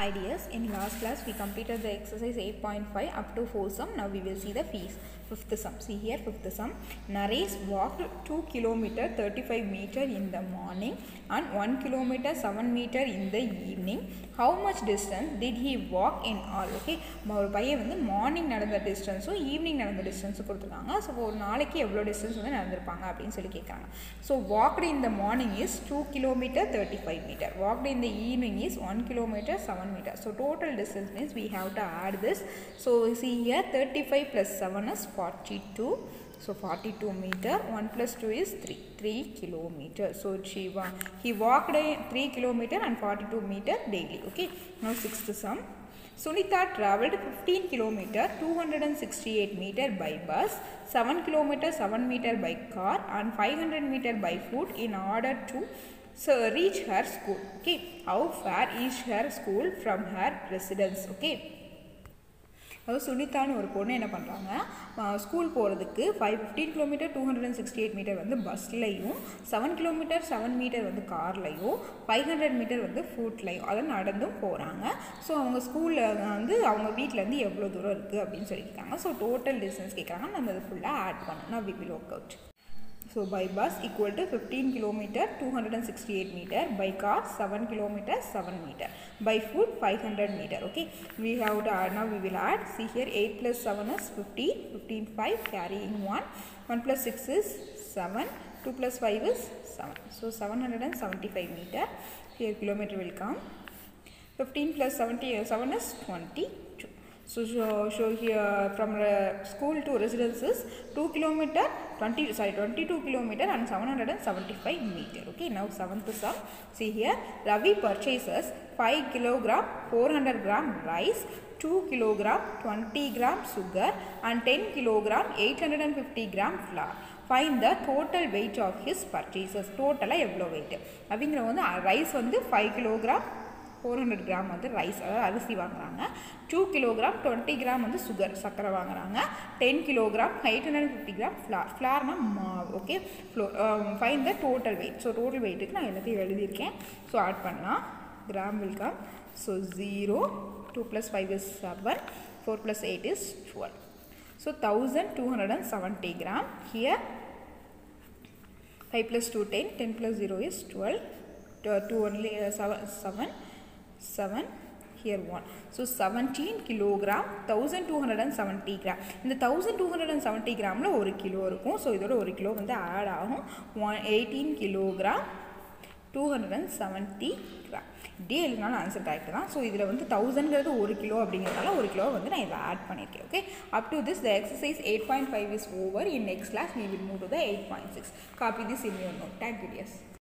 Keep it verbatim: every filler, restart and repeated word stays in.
Hi dears, in last class we completed the exercise eight point five up to four sum. Now we will see the fees. Fifth sum. See here fifth sum. Naresh walked two kilometers thirty-five meters in the morning and one kilometer seven meters in the evening. How much distance did he walk in all? Okay. ஒரு பையன் வந்து morning நடந்த டிஸ்டன்ஸும் evening நடந்த டிஸ்டன்ஸும் கொடுத்துருக்காங்க. So ஒரு நாளைக்கு எவ்வளோ distance வந்து நடந்திருப்பாங்க அப்படின்னு சொல்லி கேட்குறாங்க. So walked in the morning is two kilometer thirty five meter. Walked in the evening is one kilometer seven meter. So total distance means we have to add this. So see here thirty-five plus seven is forty-two. So forty-two meter. one plus two is three. three kilometer. So she he walked three kilometer and forty-two meter daily. Okay. Now sixth sum. Sunitha travelled fifteen kilometer two hundred sixty-eight meter by bus, seven kilometer seven meter by car and five hundred meter by foot in order to so reach her school. Okay, how far is her school from her residence? Okay, அதாவது சுனிதான்னு ஒரு பொண்ணு என்ன பண்ணுறாங்க, school போகிறதுக்கு five fifteen kilometer two hundred and sixty eight meter வந்து பஸ்லையும், seven kilometer seven meter வந்து கார்லையும், ஃபைவ் ஹண்ட்ரட் மீட்டர் வந்து ஃபுட்லையும் அதை நடந்தும் போகிறாங்க. ஸோ அவங்க ஸ்கூலில் வந்து அவங்க வீட்டிலேருந்து எவ்வளோ தூரம் இருக்குது அப்படின்னு சொல்லி கேட்குறாங்க. ஸோ டோட்டல் டிஸ்டன்ஸ் கேட்குறாங்க, நம்ம அதை ஃபுல்லாக ஆட் பண்ணணும். நான் we will work out. So by bus equal to fifteen kilometer two hundred sixty-eight meter, by car seven kilometer seven meter, by foot five hundred meter. Okay, we have to add. Now we will add. See here eight plus seven is fifteen, fifteen five carrying one, one plus six is seven, two plus five is seven. So seven hundred seventy-five meter. Here kilometer will come. fifteen plus seventy-seven is twenty-two. So show, show here from uh, school to residence is two kilometer twenty sorry twenty-two kilometer and seven hundred seventy-five meter. Okay, now seventh sum. See here Ravi purchases five kilogram four hundred gram rice, two kilogram twenty gram sugar and ten kilogram eight hundred fifty gram flour. Find the total weight of his purchases. Total எவ்வளோ weight அப்படிங்கிற வந்து rice வந்து five kilogram four hundred gram வந்து rice அதாவது அரிசி வாங்குறாங்க, two kilogram twenty gram வந்து sugar சர்க்கரை வாங்குறாங்க, ten kilogram eight hundred fifty gram flour. ஃப்ளார்னா மாவு. Okay, flow find the total weight. So total வெயிட்டுக்கு நான் எல்லாத்தையும் எழுதியிருக்கேன். ஸோ ஆட் பண்ணலாம். Gram will come. So zero, two plus five is seven, four plus eight is twelve. So thousand two hundred and seventy gram. Here five plus two ten, ten plus zero is twelve, two only seven seven seven, here one. So seventeen kilogram one thousand two hundred seventy gram. இந்த one thousand two hundred seventy gramல ஒரு kilo இருக்கும். So இதோட ஒரு kilo வந்து add ஆகும். eighteen kilogram two hundred seventy gram. இப்படியே எழுதினாலும் ஆன்சர் கரெக்ட் தான். ஸோ இதில் வந்து தௌசண்ட்ங்கிறது ஒரு கிலோ அப்படிங்கிறதுனால ஒரு கிலோ வந்து நான் இதை ஆட் பண்ணியிருக்கேன். Okay, up to this the exercise eight point five is over. In next class we will move to the eight point six. Copy this in your note. Thank you dears.